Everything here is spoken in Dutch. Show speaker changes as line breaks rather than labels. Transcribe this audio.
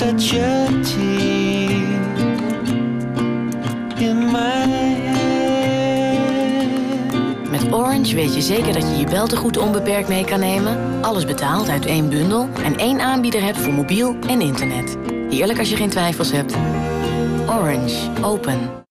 such a tear in my head.
Met Orange weet je zeker dat je je beltegoed onbeperkt mee kan nemen, alles betaald uit één bundel en één aanbieder hebt voor mobiel en internet. Heerlijk als je geen twijfels hebt. Orange. Open.